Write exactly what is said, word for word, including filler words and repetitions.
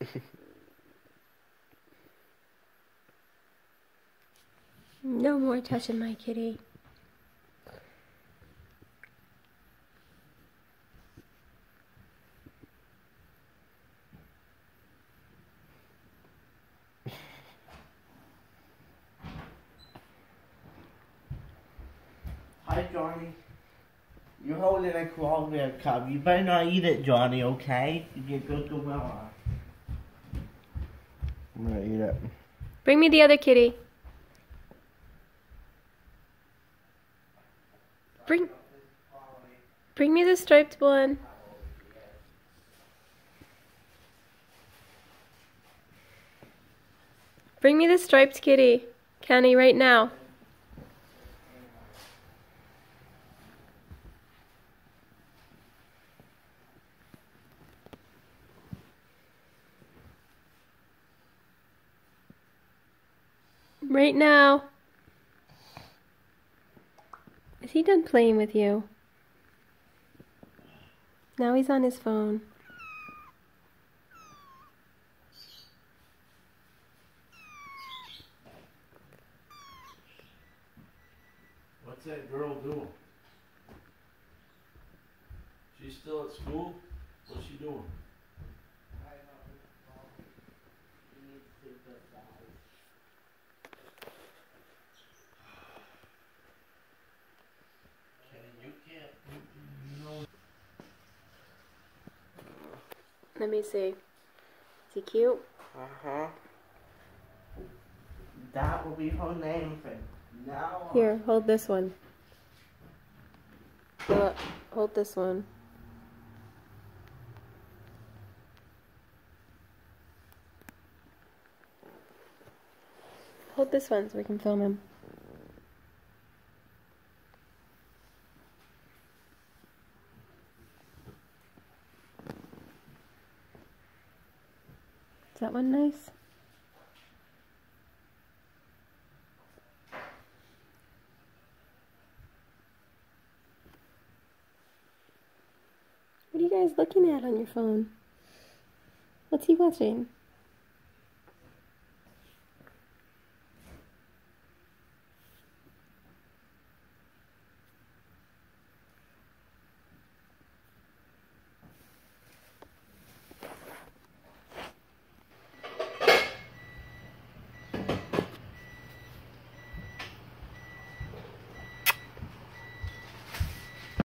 No more touching my kitty. Hi, Johnny. You're holding a claw bear cub. You better not eat it, Johnny, okay? You get good gorilla. I'm gonna eat it. Bring me the other kitty. Bring, bring me the striped one. Bring me the striped kitty, Kenny, right now. Right now. Is he done playing with you? Now he's on his phone. What's that girl doing? She's still at school? What's she doing? Let me see. Is he cute? Uh-huh. That will be her name for now on. Here, hold this one. Philip, hold this one. Hold this one so we can film him. Is that one nice? What are you guys looking at on your phone? What's he watching?